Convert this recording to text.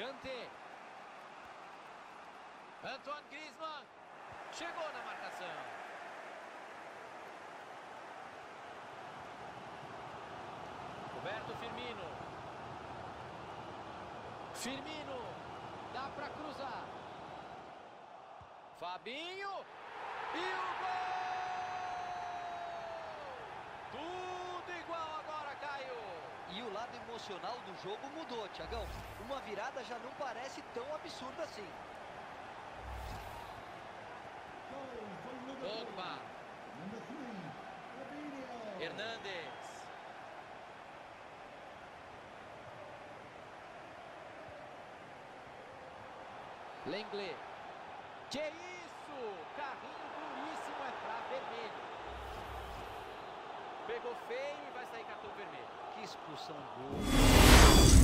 Kanté. Antoine Griezmann. Chegou na marcação. Roberto Firmino. Firmino. Dá para cruzar. Fabinho. E o gol! Tudo igual agora, Caio. E o lado emocional do jogo mudou, Thiagão. Uma virada já não parece tão absurda assim. Pogba. Hernandes. Lenglet. Que isso? Carrinho duríssimo, é pra vermelho. Pegou feio e vai sair cartão vermelho. Que expulsão boa.